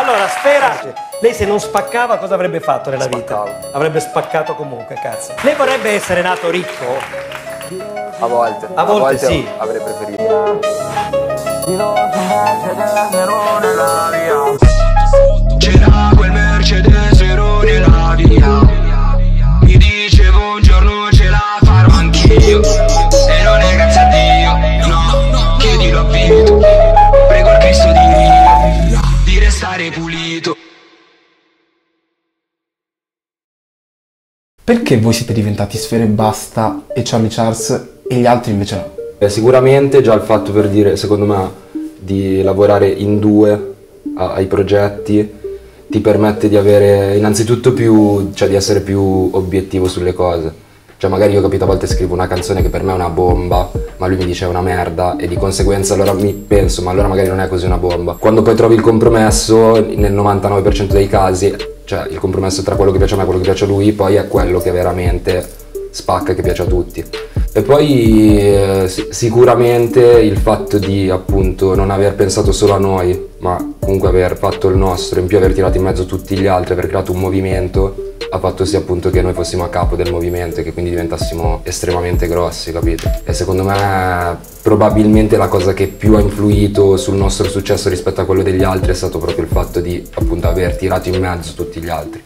Allora, Sfera, lei se non spaccava cosa avrebbe fatto nella vita? Avrebbe spaccato comunque, cazzo. Lei vorrebbe essere nato ricco? A volte. A volte sì. Avrei preferito. C'era quel Mercedes nella via. Mi dice buongiorno, ce la farò anch'io. E non è grazie a Dio, no, chiedilo a Vito. Prego il Cristo di restare pulito. Perché voi siete diventati Sfera Ebbasta e Charlie Charles e gli altri invece no? Sicuramente già il fatto, per dire, secondo me, di lavorare in due ai progetti ti permette di avere innanzitutto cioè di essere più obiettivo sulle cose. Cioè magari io, capito, a volte scrivo una canzone che per me è una bomba, ma lui mi dice è una merda e di conseguenza allora mi penso, ma allora magari non è così una bomba. Quando poi trovi il compromesso, nel 99% dei casi, cioè il compromesso tra quello che piace a me e quello che piace a lui, poi è quello che veramente spacca e che piace a tutti. E poi sicuramente il fatto di appunto non aver pensato solo a noi, ma comunque aver fatto il nostro, in più aver tirato in mezzo tutti gli altri, aver creato un movimento, ha fatto sì appunto che noi fossimo a capo del movimento e che quindi diventassimo estremamente grossi, capito? E secondo me probabilmente la cosa che più ha influito sul nostro successo rispetto a quello degli altri è stato proprio il fatto di appunto aver tirato in mezzo tutti gli altri.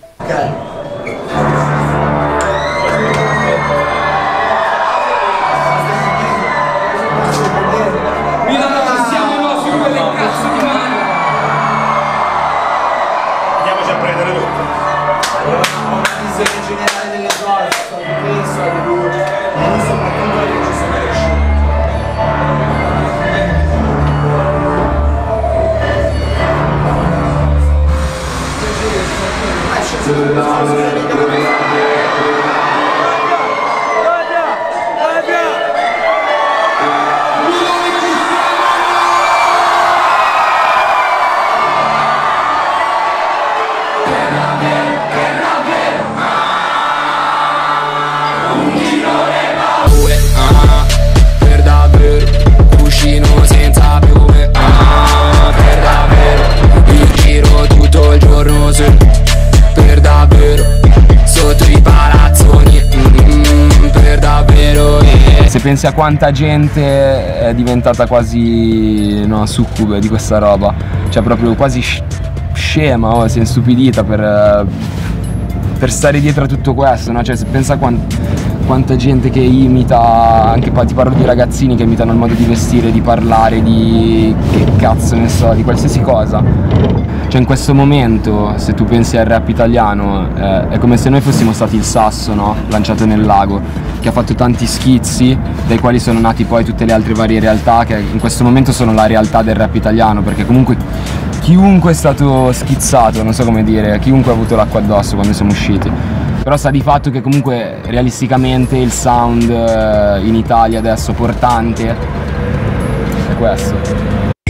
Per davvero, cuscino senza piume. Per davvero, in giro tutto il giorno per davvero, sotto i palazzoni. Per davvero, Se pensi a quanta gente è diventata quasi succube di questa roba, cioè proprio quasi scema, si è istupidita per stare dietro a tutto questo, no? Cioè se pensa a quanta gente che imita, anche ti parlo di ragazzini che imitano il modo di vestire, di parlare, di che cazzo ne so, di qualsiasi cosa. Cioè in questo momento, se tu pensi al rap italiano, è come se noi fossimo stati il sasso, no? Lanciato nel lago, che ha fatto tanti schizzi, dai quali sono nati poi tutte le altre varie realtà che in questo momento sono la realtà del rap italiano, perché comunque chiunque è stato schizzato, non so come dire, chiunque ha avuto l'acqua addosso quando siamo usciti. Però sta di fatto che comunque realisticamente il sound in Italia adesso portante è questo.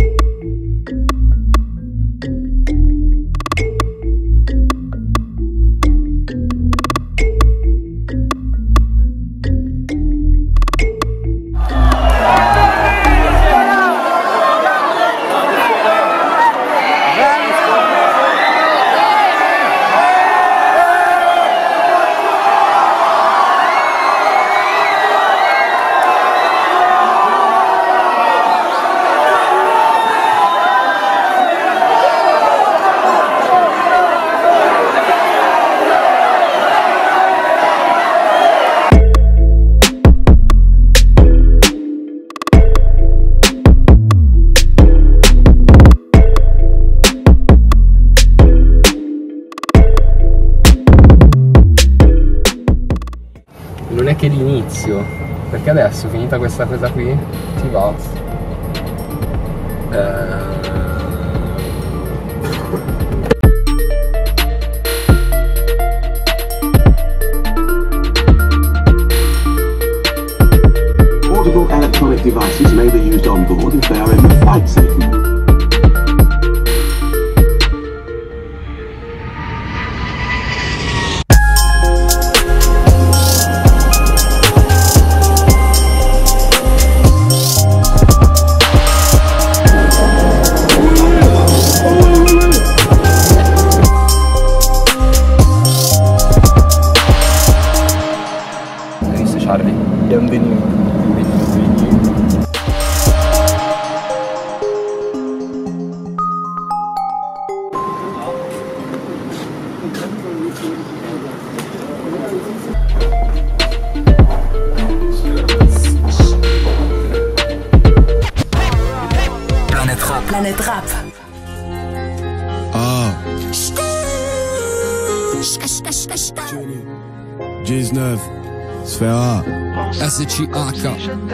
Non è che l'inizio, perché adesso finita questa cosa qui si va. Audible electronic devices may be used on board if they are in the flight safe mode. 19 Sfera SCH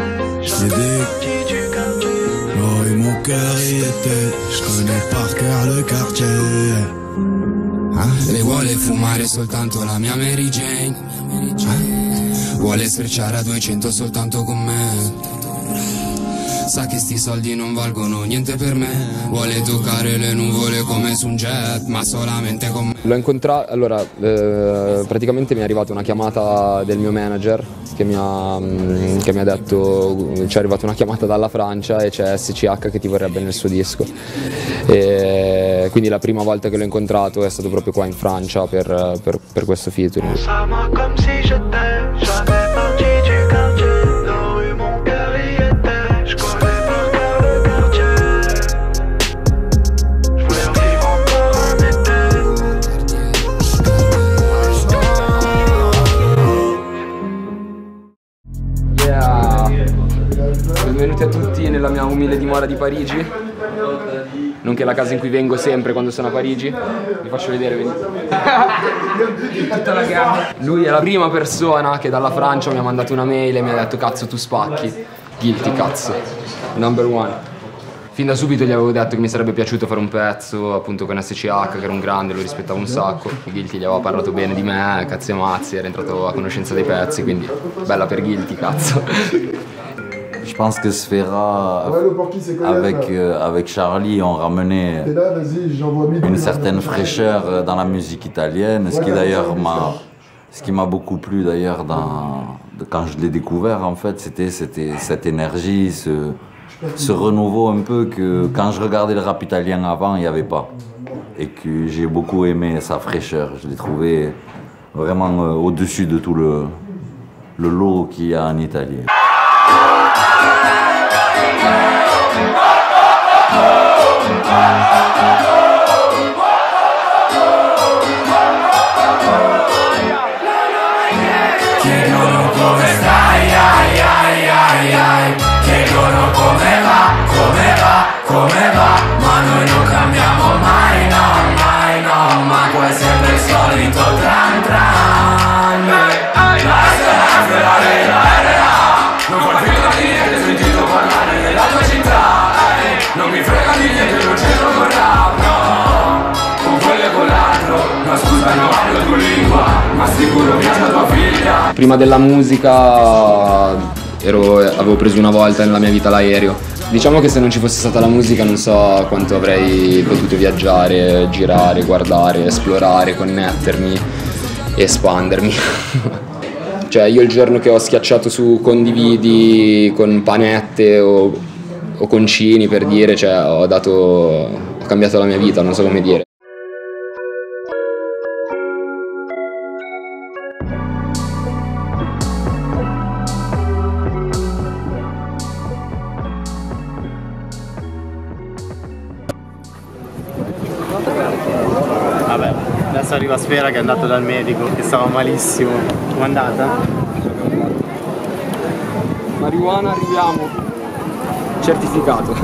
Oh et mon cœur y était, je connais par cœur le quartier. Lei vuole fumare soltanto la mia Mary Jane, vuole sfrecciare a 200 soltanto con me. Sa che sti soldi non valgono niente per me. Vuole toccare le nuvole come su un jet, ma solamente con me. L'ho incontrato, allora, praticamente mi è arrivata una chiamata del mio manager che mi ha detto, ci è arrivata una chiamata dalla Francia e c'è SCH che ti vorrebbe nel suo disco. E quindi la prima volta che l'ho incontrato è stato proprio qua in Francia per questo featuring. Benvenuti a tutti nella mia umile dimora di Parigi, nonché la casa in cui vengo sempre quando sono a Parigi. Vi faccio vedere, venite. Tutta la gamma. Lui è la prima persona che dalla Francia mi ha mandato una mail e mi ha detto cazzo tu spacchi, Guilty cazzo, number one. Fin da subito gli avevo detto che mi sarebbe piaciuto fare un pezzo appunto con SCH, che era un grande, lo rispettavo un sacco. Guilty gli aveva parlato bene di me, cazzo e mazzi, era entrato a conoscenza dei pezzi, quindi bella per Guilty cazzo. Je pense que Sfera, avec Charlie, ont ramené une certaine fraîcheur dans la musique italienne, ce qui m'a beaucoup plu d'ailleurs quand je l'ai découvert en fait, c'était cette énergie, ce renouveau un peu que quand je regardais le rap italien avant, il n'y avait pas. Et que j'ai beaucoup aimé sa fraîcheur, je l'ai trouvé vraiment au-dessus de tout le lot qu'il y a en Italie. Chiedono come stai, ai ai ai ai. Chiedono come va, ma noi non cambiamo mai, no, ma qua è sempre il solito tran tran. Basta svelare la RA, non fa finta di niente, ho sentito parlare della tua città. Non mi frega di niente, non c'entro con rap, no, con quello e con l'altro, no scusa non parlo tua lingua, ma sicuro piace a tua figlia. Prima della musica avevo preso una volta nella mia vita l'aereo. Diciamo che se non ci fosse stata la musica non so quanto avrei potuto viaggiare, girare, guardare, esplorare, connettermi, espandermi. Cioè io il giorno che ho schiacciato su condividi con panette o concini per dire, cioè ho cambiato la mia vita, non so come dire. Vabbè, adesso arriva Sfera che è andato dal medico, che stava malissimo. Com'è andata? Marijuana, arriviamo. Certificato.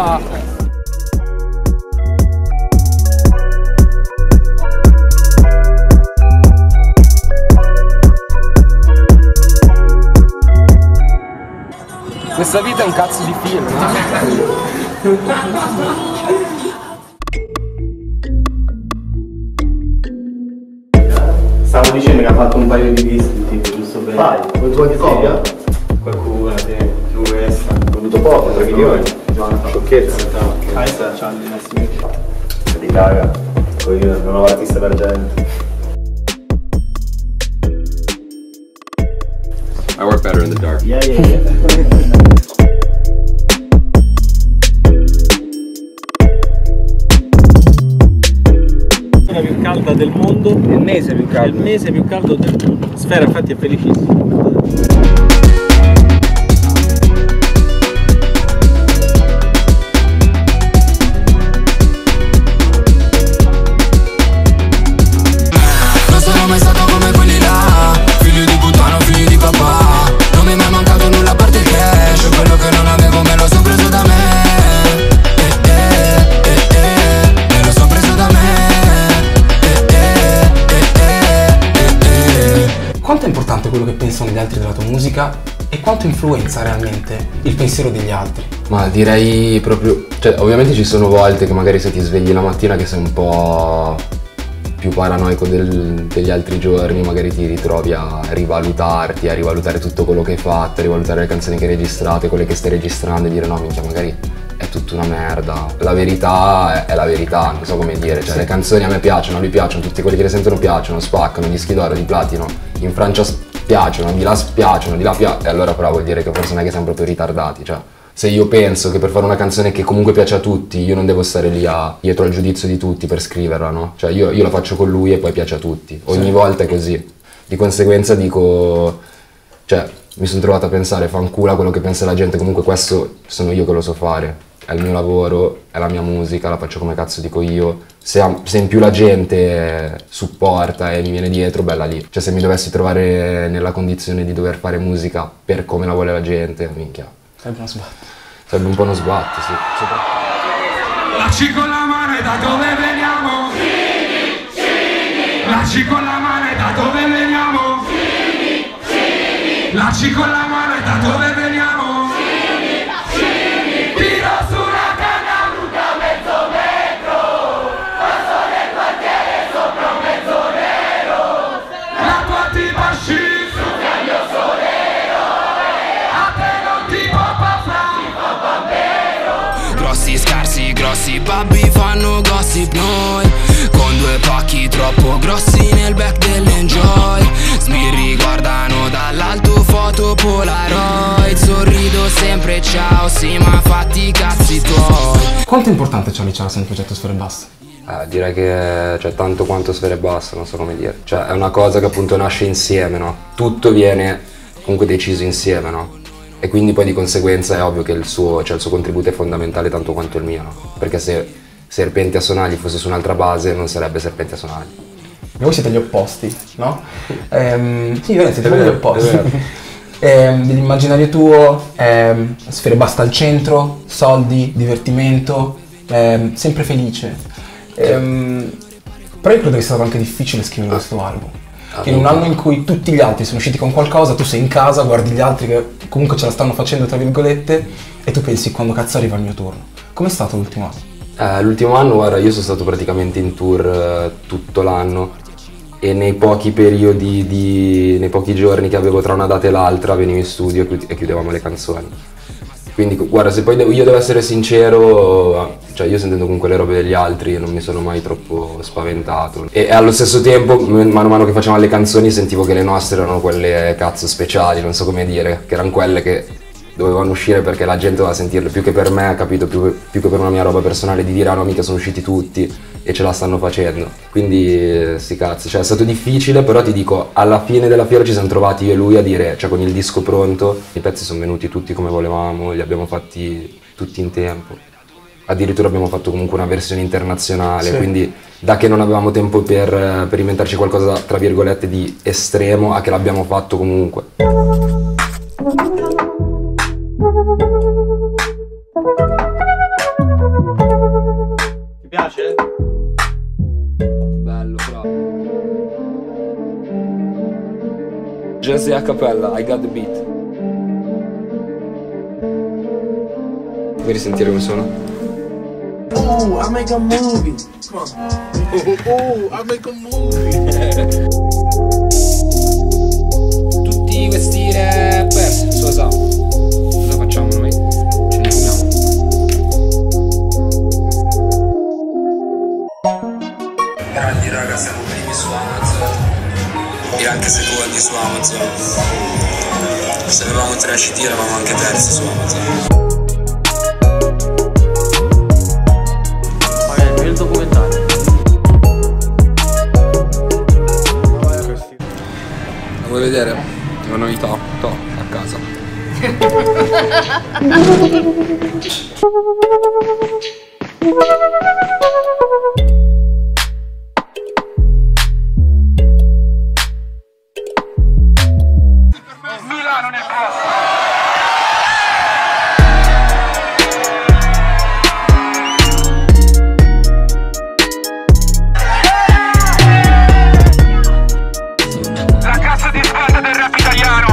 Questa vita è un cazzo di film. Stavo dicendo che ha fatto un paio di dischi, giusto per... Vai, con tua copia? Qualcuno, su questa. Ho avuto poco, 3 milioni. Sciocchezza. Questa c'ha il massimo. Di caga. Poi io non ho l'artista per gente. I work better in the dark. Yeah. La più calda del mondo, il mese più caldo del mondo. Sfera infatti è felicissimo. Non sono mai stato come quelli là, figli di puttana, figli di papà. Non mi è mai mancato nulla a parte il cash, quello che non avevo me lo son preso da me. Me lo son preso da me. pensano gli altri della tua musica e quanto influenza realmente il pensiero degli altri? Ma direi proprio, cioè ovviamente ci sono volte che magari se ti svegli la mattina che sei un po' più paranoico degli altri giorni, magari ti ritrovi a rivalutarti, a rivalutare tutto quello che hai fatto, a rivalutare le canzoni che hai registrato, quelle che stai registrando e dire no minchia magari è tutta una merda. La verità è la verità, non so come dire, cioè le canzoni a me piacciono, a lui piacciono, tutti quelli che le sentono piacciono, spaccano, gli dischi d'oro, di platino, in Francia piacciono, di là piacciono, di là piacciono, e allora però vuol dire che forse non è che siamo proprio ritardati, cioè. Se io penso che per fare una canzone che comunque piace a tutti, io non devo stare lì dietro al giudizio di tutti per scriverla, no? Cioè io la faccio con lui e poi piace a tutti. Ogni volta è così. Di conseguenza dico, cioè mi sono trovato a pensare, fanculo a quello che pensa la gente, comunque questo sono io che lo so fare. È il mio lavoro, è la mia musica, la faccio come cazzo dico io. Se in più la gente supporta e mi viene dietro, bella lì. Cioè se mi dovessi trovare nella condizione di dover fare musica per come la vuole la gente, minchia. Sarebbe uno sbatto. Sarebbe un po' uno sbatto, sì. Lacci con la mano e da dove veniamo? Lacci con la mano e da dove veniamo? Lacci con la mano e da dove veniamo? Tiro sulla canna brutta mezzo metro, passo nel quartiere sopra un mezzo nero, la tua tipa sci sul cambio solero, a te non ti poppa fra, ti fa bambero. Grossi scarsi, grossi babbi fanno gossip noi, con due pacchi troppo grossi nel back dell'Enjoy. Sbirri guardano dall'alto foto Polaroid, sorrido sempre ciao, sì ma fatti i cazzi tuoi. Quanto è importante Charlie Charles nel progetto Sfere Basse? Direi che cioè, tanto quanto Sfere Basse, non so come dire. Cioè è una cosa che appunto nasce insieme, no? Tutto viene comunque deciso insieme, no? E quindi poi di conseguenza è ovvio che il suo contributo è fondamentale tanto quanto il mio, no? Perché se Serpenti a Sonagli fosse su un'altra base non sarebbe Serpenti a Sonagli. Voi siete gli opposti, no? Sì, siete proprio gli opposti. Dell'immaginario tuo, Sfere Basse al centro, soldi, divertimento, sempre felice. Però io credo che sia stato anche difficile scrivere questo album. Che in un anno in cui tutti gli altri sono usciti con qualcosa, tu sei in casa, guardi gli altri che comunque ce la stanno facendo tra virgolette e tu pensi quando cazzo arriva il mio turno. Com'è stato l'ultimo anno? L'ultimo anno, guarda, io sono stato praticamente in tour tutto l'anno e nei pochi periodi, nei pochi giorni che avevo tra una data e l'altra venivo in studio e chiudevamo le canzoni. Quindi guarda, se poi io devo essere sincero, cioè io sentendo comunque le robe degli altri non mi sono mai troppo spaventato. E allo stesso tempo, mano a mano che facevamo le canzoni, sentivo che le nostre erano quelle cazzo speciali, non so come dire, che erano quelle che dovevano uscire perché la gente doveva sentirle, più che per me, capito, più che per una mia roba personale di dire ah no mica sono usciti tutti e ce la stanno facendo. Quindi sti cazzi, cioè è stato difficile, però ti dico, alla fine della fiera ci siamo trovati io e lui a dire, cioè con il disco pronto, i pezzi sono venuti tutti come volevamo, li abbiamo fatti tutti in tempo. Addirittura abbiamo fatto comunque una versione internazionale, sì. Quindi da che non avevamo tempo per inventarci qualcosa tra virgolette di estremo a che l'abbiamo fatto comunque. Ti piace? Bello, bravo. Jazzy a cappella, I got the beat. Vuoi risentire come suona? Ooh, I make a movie. Come on. Ooh, I make a movie. Tutti questi rapper, cosa facciamo noi? Ce ne finiamo. Grandi raga, siamo primi su Amazon e anche secondi su Amazon. Se avevamo 3 CD eravamo anche terzi su Amazon. Il documentario. La vuoi vedere? Una novità, a casa. Milano nel prossimo. La cassa di spalla del rap italiano.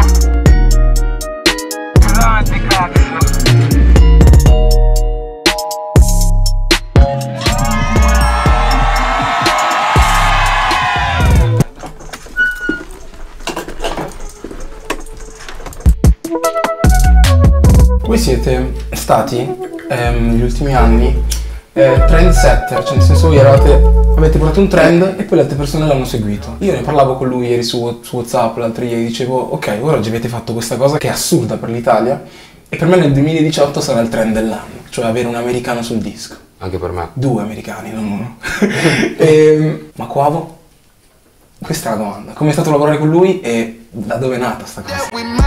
siete stati negli ultimi anni trendsetter, cioè nel senso voi avete portato un trend e poi le altre persone l'hanno seguito. Io ne parlavo con lui ieri su WhatsApp, l'altro ieri, dicevo ok, voi oggi avete fatto questa cosa che è assurda per l'Italia e per me nel 2018 sarà il trend dell'anno, cioè avere un americano sul disco. Anche per me. 2 americani, non uno. Ma Quavo? Questa è la domanda. Come è stato lavorare con lui e da dove è nata sta cosa?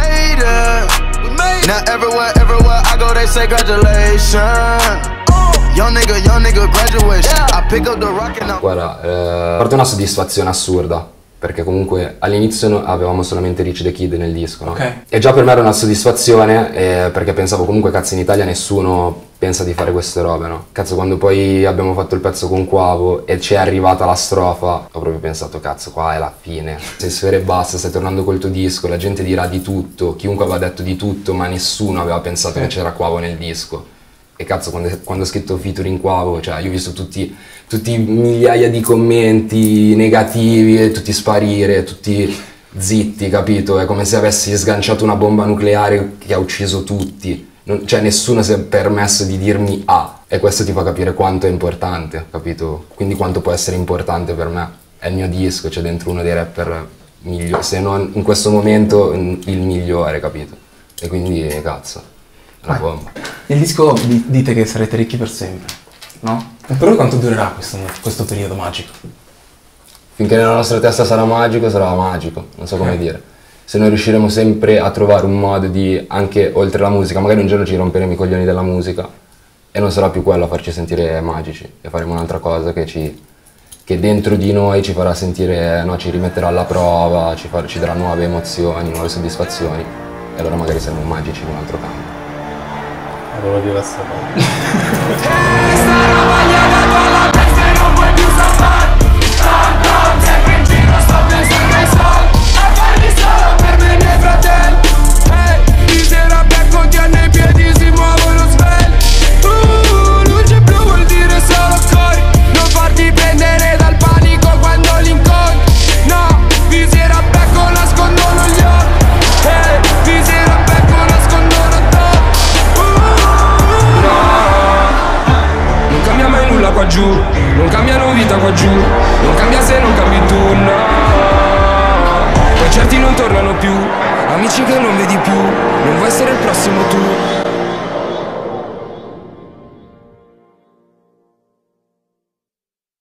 Guarda, parte una soddisfazione assurda, perché comunque all'inizio avevamo solamente Rich the Kid nel disco, no? Okay. E già per me era una soddisfazione, perché pensavo comunque cazzo in Italia nessuno pensa di fare queste robe, no? Cazzo, quando poi abbiamo fatto il pezzo con Quavo e ci è arrivata la strofa, ho proprio pensato cazzo qua è la fine. Sei Sfera Ebbasta, stai tornando col tuo disco, la gente dirà di tutto, chiunque aveva detto di tutto, ma nessuno aveva pensato che c'era Quavo nel disco. E cazzo, quando ho scritto featuring Quavo, cioè io ho visto tutti migliaia di commenti negativi, tutti sparire, tutti zitti, capito? È come se avessi sganciato una bomba nucleare che ha ucciso tutti. Cioè nessuno si è permesso di dirmi A. E questo ti fa capire quanto è importante, capito? Quindi quanto può essere importante per me. È il mio disco, c'è dentro uno dei rapper migliori, se non in questo momento il migliore, capito? E quindi cazzo, è una bomba. Il disco dite che sarete ricchi per sempre, no? E per voi quanto durerà questo periodo magico? Finché nella nostra testa sarà magico, non so come dire. Se noi riusciremo sempre a trovare un modo di, anche oltre la musica, magari un giorno ci romperemo i coglioni della musica e non sarà più quello a farci sentire magici e faremo un'altra cosa che dentro di noi ci farà sentire, no, ci rimetterà alla prova, ci darà nuove emozioni, nuove soddisfazioni e allora magari saremo magici in un altro campo. Volevo dire la stessa qua giù, non cambiano vita qua giù, non cambia se non cambi tu, no. Concerti non tornano più, amici che non